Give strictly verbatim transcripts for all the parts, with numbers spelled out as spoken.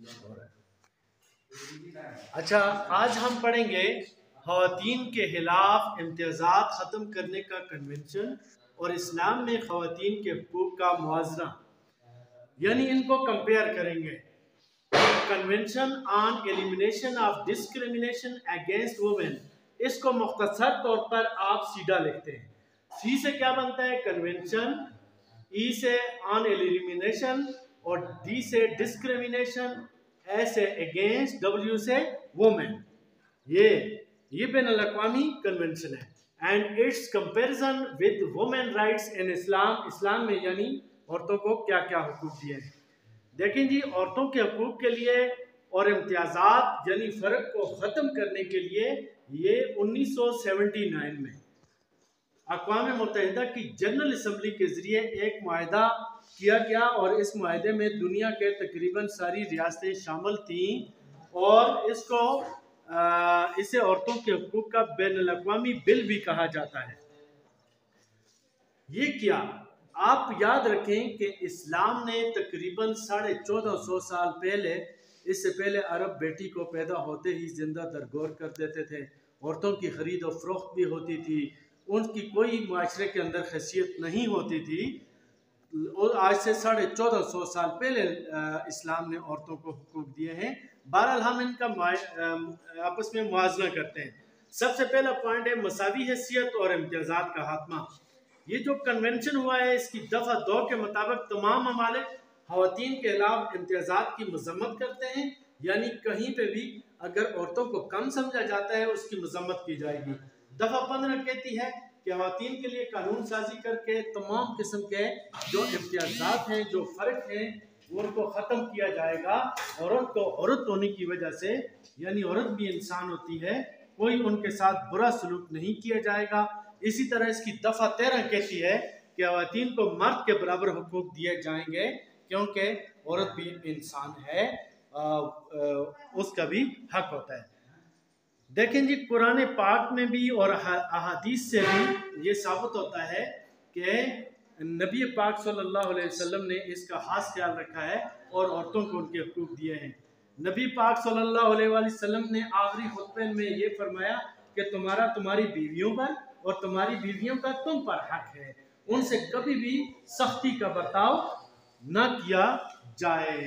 अच्छा, आज हम पढ़ेंगे ख़वातीन के खिलाफ इम्तियाज़ात ख़त्म करने का कन्वेंशन और इस्लाम में ख़वातीन के हकूक़ का मुआवजा, यानी इनको कंपेयर करेंगे। Convention on elimination of discrimination against women, इसको मुख्तसर तौर पर आप सीधा लिखते हैं। सी से क्या बनता है? कन्वेंशन, ई से ऑन एलिमिनेशन और डी से डिस्क्रिमिनेशन, ए से अगेंस्ट, डब्ल्यू से वुमेन। ये ये बैनुल-अक़वामी कन्वेंशन है and it's comparison with women rights in Islam, Islam में यानी औरतों को क्या क्या हुकूक दिए हैं। देखें जी, औरतों के हकूक के लिए और इम्तियाज़ात यानी फ़र्क को ख़त्म करने के लिए ये उन्नीस सौ उन्यासी में अक़वाम मुत्तहिदा की जनरल असम्बली के ज़रिए एक मुआहदा किया गया और इस मुआहदे में दुनिया के तकरीबन सारी रियासतें शामिल थीं और इसको आ, इसे औरतों के हकूक का बैनुल-अक़वामी बिल भी कहा जाता है। ये क्या आप याद रखें कि इस्लाम ने तकरीबन साढ़े चौदह सौ साल पहले, इससे पहले अरब बेटी को पैदा होते ही जिंदा दरगोर कर देते थे। औरतों की खरीद और फरोख्त भी होती थी, उनकी कोई माशरे के अंदर हैसियत नहीं होती थी। और आज से साढ़े चौदह सौ साल पहले इस्लाम ने औरतों को हुकूक दिए हैं। बहरहाल हम इनका आपस में मुआवजा करते हैं। सबसे पहला पॉइंट है मसावी हैसियत और इम्तियाज़ात का खात्मा। ये जो कन्वेंशन हुआ है इसकी दफ़ा दो के मुताबिक तमाम ममालिक ख़वातीन के खिलाफ इम्तियाज़ात की मज़म्मत करते हैं, यानी कहीं पे भी अगर औरतों को कम समझा जाता है उसकी मज़म्मत की जाएगी। दफ़ा पंद्रह कहती है कि ख़वातीन के लिए कानून साजी करके तमाम किस्म के जो इम्तियाज़ात हैं, जो फ़र्क हैं, उनको ख़त्म किया जाएगा। औरत को औरत होने की वजह से, यानी औरत भी इंसान होती है, कोई उनके साथ बुरा सलूक नहीं किया जाएगा। इसी तरह इसकी दफ़ा तेरह कहती है कि ख़वातीन को मर्द के बराबर हुकूक दिए जाएंगे क्योंकि औरत भी इंसान है, आ, आ, उसका भी हक होता है। देखें जी, कुरान पाक में भी और अहादीस से भी ये साबित होता है कि नबी पाक सल्लल्लाहु अलैहि वसल्लम ने इसका खास ख्याल रखा है और औरतों को उनके हुकूक दिए हैं। नबी पाक सल्लल्लाहु अलैहि वसल्लम ने आखिरी खुतबे में ये फरमाया कि तुम्हारा तुम्हारी बीवियों पर और तुम्हारी बीवियों का तुम पर हक है, उनसे कभी भी सख्ती का बर्ताव न किया जाए।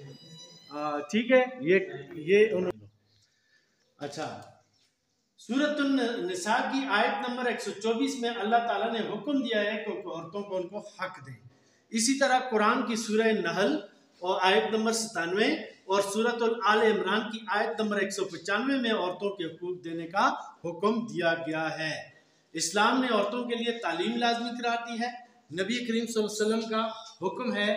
ठीक है, ये ये उन्होंने अच्छा, सूरतुन निसा की आयत नंबर एक सौ चौबीस में अल्लाह ताला ने हुक्म दिया है कि औरतों को उनको हक दें। इसी तरह कुरान की सूरह नहल और आयत नंबर सतानवे और सूरतुल आल इमरान की आयत नंबर एक सौ पचानवे में औरतों के हकूक देने का हुक्म दिया गया है। इस्लाम ने औरतों के लिए तालीम लाजमी करार दी है। नबी करीम सल्लल्लाहु अलैहि वसल्लम का हुक्म है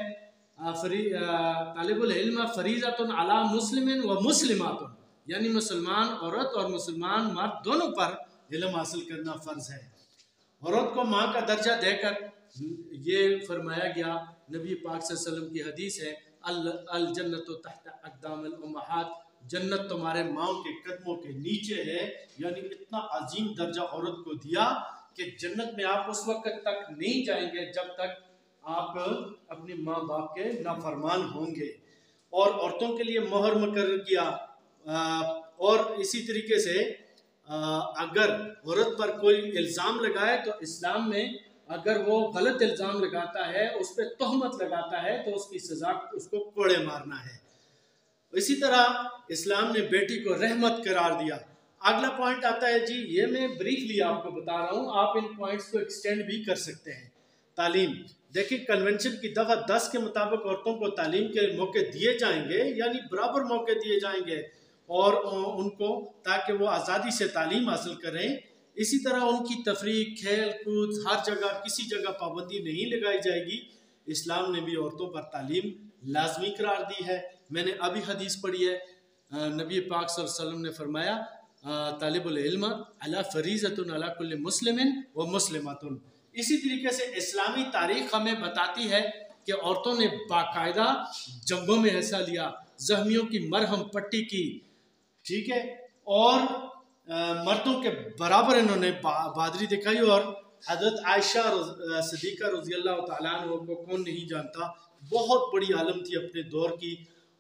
तालिबुल इल्म फरीज़तुन अला मुस्लिमिन व मुस्लिमातुन, यानी मुसलमान औरत और मुसलमान मर्द दोनों पर इल्म हासिल करना फ़र्ज है। औरत को माँ का दर्जा देकर ये फरमाया गया, नबी पाक सल्लल्लाहु अलैहि वसल्लम की हदीस है, अल अल जन्नतु तहत अक़दामिल उम्महात, जन्नत तुम्हारे माँ के कदमों के नीचे है। यानी इतना अजीम दर्जा औरत को दिया कि जन्नत में आप उस वक्त तक नहीं जाएंगे जब तक आप अपने माँ बाप के नाफरमान होंगे। और औरतों के लिए मोहर मुकर्रर किया। आ, और इसी तरीके से आ, अगर औरत पर कोई इल्ज़ाम लगाए तो इस्लाम में अगर वो गलत इल्ज़ाम लगाता है, उस पर तोहमत लगाता है, तो उसकी सज़ा उसको कोड़े मारना है। इसी तरह इस्लाम ने बेटी को रहमत करार दिया। अगला पॉइंट आता है जी, ये मैं ब्रीफली आपको बता रहा हूँ, आप इन पॉइंट्स को एक्सटेंड भी कर सकते हैं। तालीम, देखिए कन्वेंशन की दफ़ा दस के मुताबिक औरतों को तालीम के मौके दिए जाएंगे, यानी बराबर मौके दिए जाएंगे और उनको, ताकि वो आज़ादी से तालीम हासिल करें। इसी तरह उनकी तफरीक, खेल कूद, हर जगह किसी जगह पाबंदी नहीं लगाई जाएगी। इस्लाम ने भी औरतों पर तालीम लाजमी करार दी है। मैंने अभी हदीस पढ़ी है, नबी पाक सल्लल्लाहु अलैहि वसल्लम ने फरमाया तालिबुल इल्म अला फरीज़तुन अला कुल्ली मुस्लिमिन व मुस्लिमातुन। इसी तरीके से इस्लामी तारीख़ हमें बताती है कि औरतों ने बाकायदा जंगों में हिस्सा लिया, ज़ख्मियों की मरहम पट्टी की, ठीक है, और आ, मर्दों के बराबर इन्होंने बहादुरी दिखाई। और हज़रत आयशा सिद्दीक़ा रज़ी अल्लाह तआला अन्हा को कौन नहीं जानता, बहुत बड़ी आलम थी अपने दौर की।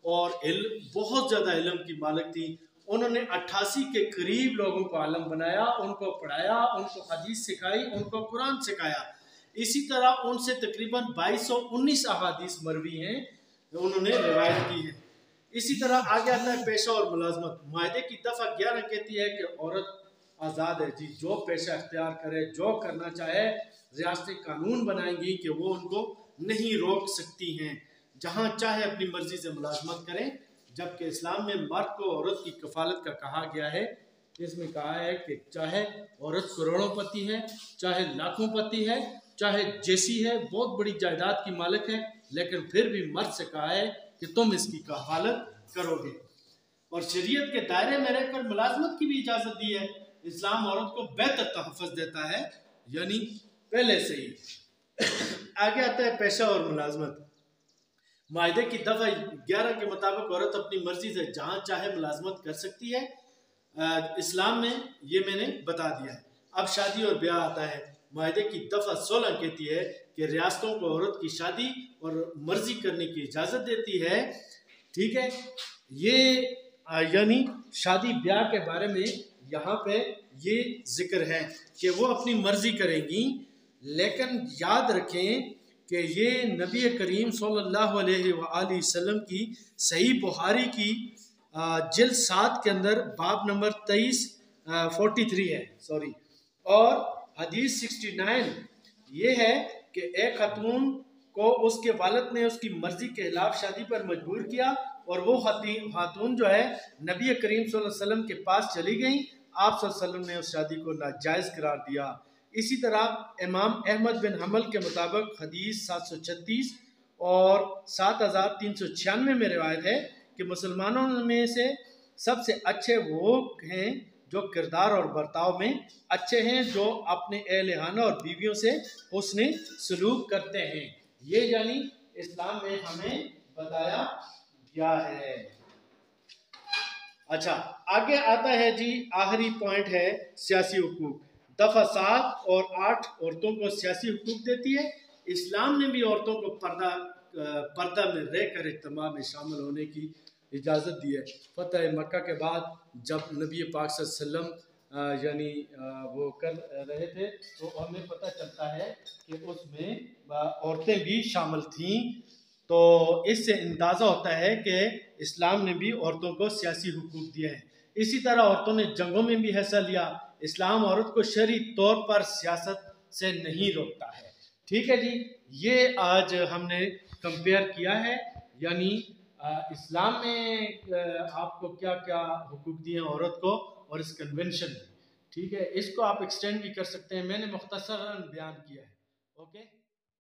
और इल्म, बहुत ज़्यादा इल्म की मालिक थी। उन्होंने अट्ठासी के करीब लोगों को आलम बनाया, उनको पढ़ाया, उनको हदीस सिखाई, उनको कुरान सिखाया। इसी तरह उनसे तकरीबन बाईस सौ उन्नीस अहादीस मरवी हैं, उन्होंने रिवायत की है। इसी तरह आगे आता है पेशा और मुलाजमत। मायदे की दफ़ा ग्यारह कहती है कि औरत आज़ाद है जी, जो पेशा अख्तियार करे, जो करना चाहे, रियासतें कानून बनाएंगी कि वो उनको नहीं रोक सकती हैं, जहाँ चाहे अपनी मर्जी से मुलाजमत करें। जबकि इस्लाम में मर्द को औरत की कफालत का कहा गया है। इसमें कहा है कि चाहे औरत करोड़ोंपति है, चाहे लाखोंपति है, चाहे जैसी है, बहुत बड़ी जायदाद की मालिक है, लेकिन फिर भी मर्द से कहा है कि तुम इसकी कफालत करोगे। और शरीयत के दायरे में रहकर मुलाजमत की भी इजाज़त दी है। इस्लाम औरत को बेहतर तहफ़्फ़ुज़ देता है, यानी पहले से ही। आगे आता है पेशा और मुलाजमत। मायदे की दफ़ा ग्यारह के मुताबिक औरत अपनी मर्जी से जहाँ चाहे मुलाजमत कर सकती है। इस्लाम में ये मैंने बता दिया है। अब शादी और ब्याह आता है। मायदे की दफ़ा सोलह कहती है कि रियासतों को औरत की शादी और मर्जी करने की इजाज़त देती है। ठीक है, ये यानी शादी ब्याह के बारे में यहाँ पे ये जिक्र है कि वो अपनी मर्जी करेंगी, लेकिन याद रखें कि ये नबी करीम सल्लल्लाहु अलैहि वसल्लम की सही बुखारी की जिल्द सात के अंदर बाब नंबर तेईस फोर्टी थ्री है, सॉरी, और हदीस सिक्सटी नाइन ये है कि एक खातून को उसके वालिद ने उसकी मर्जी के खिलाफ शादी पर मजबूर किया और वो खातून जो है नबी करीम सल्लल्लाहु अलैहि वसल्लम के पास चली गई। आप सल्लल्लाहु अलैहि वसल्लम ने उस शादी को नाजायज़ करार दिया। इसी तरह इमाम अहमद बिन हम्बल के मुताबिक हदीस सात सौ छत्तीस और सात हज़ार तीन सौ छियानवे में रिवायत है कि मुसलमानों में से सबसे अच्छे वो हैं जो किरदार और बर्ताव में अच्छे हैं, जो अपने अहल-ए-खाना और बीवियों से हुस्न सलूक करते हैं। ये यानी इस्लाम में हमें बताया गया है। अच्छा, आगे आता है जी, आखिरी पॉइंट है सियासी हुकूक। दफ़ा सात और आठ औरतों को सियासी हुकूक देती है। इस्लाम ने भी औरतों को पर्दा पर्दा में रहकर इज्तिमा में शामिल होने की इजाज़त दी है। फतह मक्का के बाद जब नबी पाक सल्लल्लाहु अलैहि वसल्लम यानी वो कर रहे थे, तो हमें पता चलता है कि उसमें औरतें भी शामिल थीं। तो इससे अंदाज़ा होता है कि इस्लाम ने भी औरतों को सियासी हुकूक दिए हैं। इसी तरह औरतों ने जंगों में भी हिस्सा लिया। इस्लाम औरत को शरई तौर पर सियासत से नहीं रोकता है। ठीक है जी, ये आज हमने कंपेयर किया है, यानी इस्लाम में आपको क्या क्या हुकूक दिए हैं औरत को और इस कन्वेंशन में। ठीक है, इसको आप एक्सटेंड भी कर सकते हैं, मैंने मुख्तसरन बयान किया है। ओके।